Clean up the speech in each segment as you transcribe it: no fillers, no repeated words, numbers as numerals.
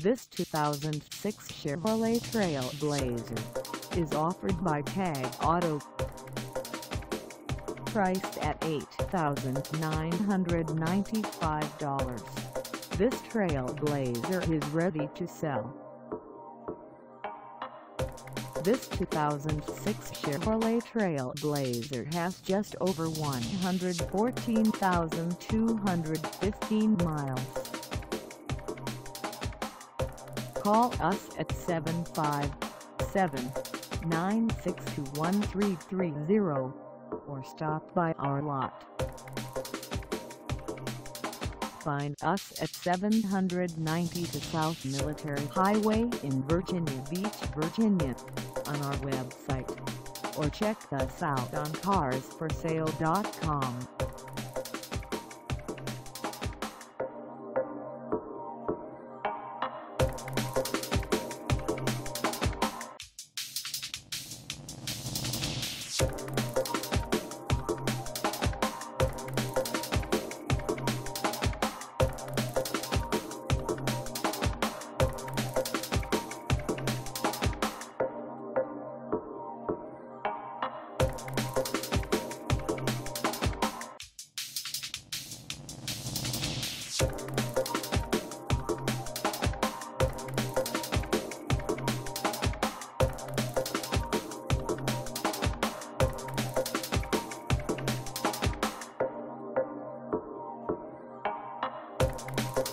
This 2006 Chevrolet TrailBlazer is offered by Tag Auto. Priced at $8,995, this TrailBlazer is ready to sell. This 2006 Chevrolet TrailBlazer has just over 114,215 miles. Call us at 757-962-1330 or stop by our lot. Find us at 792 South Military Highway in Virginia Beach, Virginia, on our website, or check us out on carsforsale.com.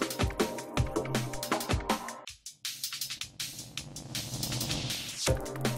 You